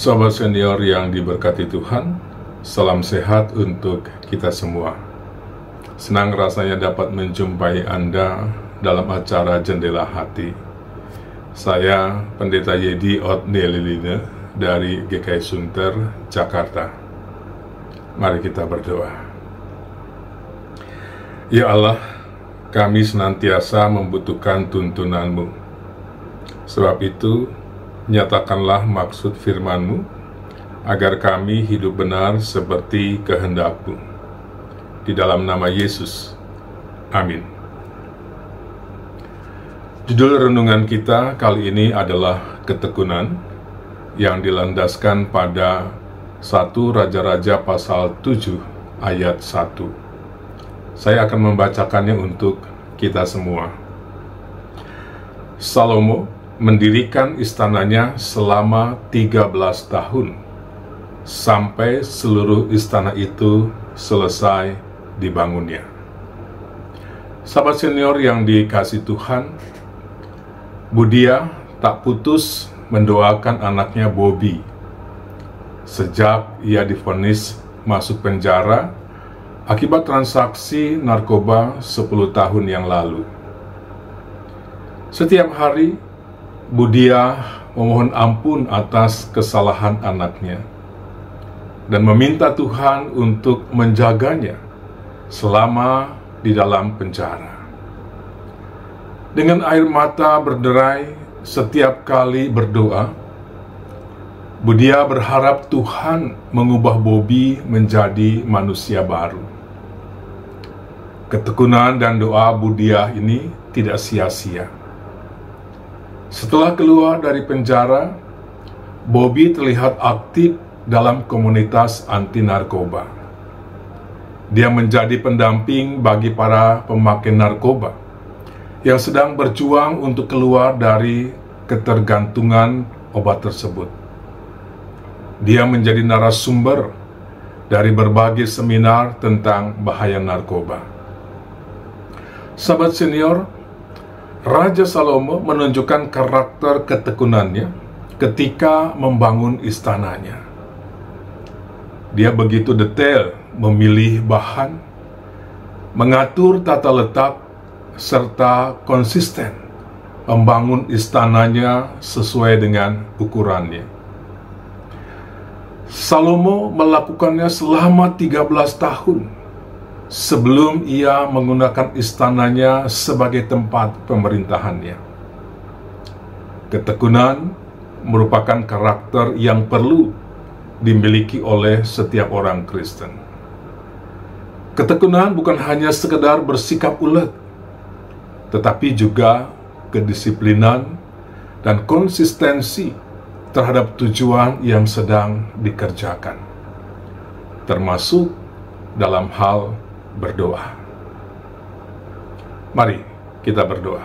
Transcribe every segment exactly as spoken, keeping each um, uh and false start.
Sobat senior yang diberkati Tuhan, salam sehat untuk kita semua. Senang rasanya dapat menjumpai Anda dalam acara Jendela Hati. Saya Pendeta Yedi Otnelilina dari G K I Sunter, Jakarta. Mari kita berdoa. Ya Allah, kami senantiasa membutuhkan tuntunan-Mu. Sebab itu, nyatakanlah maksud firman-Mu, agar kami hidup benar seperti kehendak-Mu. Di dalam nama Yesus, amin. Judul renungan kita kali ini adalah ketekunan, yang dilandaskan pada satu Raja-Raja pasal tujuh ayat satu. Saya akan membacakannya untuk kita semua. Salomo mendirikan istananya selama tiga belas tahun, sampai seluruh istana itu selesai dibangunnya. Sahabat senior yang dikasihi Tuhan, Budia tak putus mendoakan anaknya Bobby sejak ia divonis masuk penjara akibat transaksi narkoba sepuluh tahun yang lalu. Setiap hari Budia memohon ampun atas kesalahan anaknya dan meminta Tuhan untuk menjaganya selama di dalam penjara. Dengan air mata berderai setiap kali berdoa, Budia berharap Tuhan mengubah Bobby menjadi manusia baru. Ketekunan dan doa Budia ini tidak sia-sia. Setelah keluar dari penjara, Bobby terlihat aktif dalam komunitas anti narkoba. Dia menjadi pendamping bagi para pemakai narkoba yang sedang berjuang untuk keluar dari ketergantungan obat tersebut. Dia menjadi narasumber dari berbagai seminar tentang bahaya narkoba. Sahabat senior, Raja Salomo menunjukkan karakter ketekunannya ketika membangun istananya. Dia begitu detail memilih bahan, mengatur tata letak, serta konsisten membangun istananya sesuai dengan ukurannya. Salomo melakukannya selama tiga belas tahun sebelum ia menggunakan istananya sebagai tempat pemerintahannya. Ketekunan merupakan karakter yang perlu dimiliki oleh setiap orang Kristen. Ketekunan bukan hanya sekedar bersikap ulet, tetapi juga kedisiplinan dan konsistensi terhadap tujuan yang sedang dikerjakan, termasuk dalam hal berdoa. Mari kita berdoa.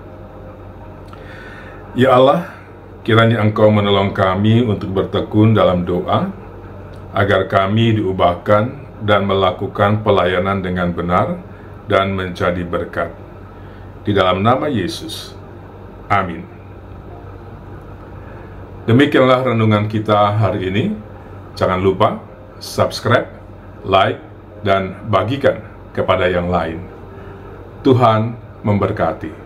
Ya Allah, kiranya Engkau menolong kami untuk bertekun dalam doa, agar kami diubahkan dan melakukan pelayanan dengan benar dan menjadi berkat. Di dalam nama Yesus, amin. Demikianlah renungan kita hari ini. Jangan lupa subscribe, like, dan bagikan kepada yang lain. Tuhan memberkati.